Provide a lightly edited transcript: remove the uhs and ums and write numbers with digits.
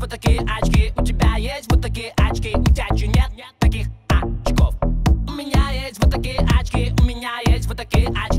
вот такие очки, у тебя есть вот такие очки, у тебя чё нет таких очков? У меня есть вот такие очки, у меня есть вот такие очки.